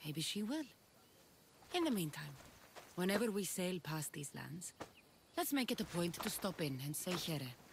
maybe she will. In the meantime, whenever we sail past these lands, let's make it a point to stop in and say here.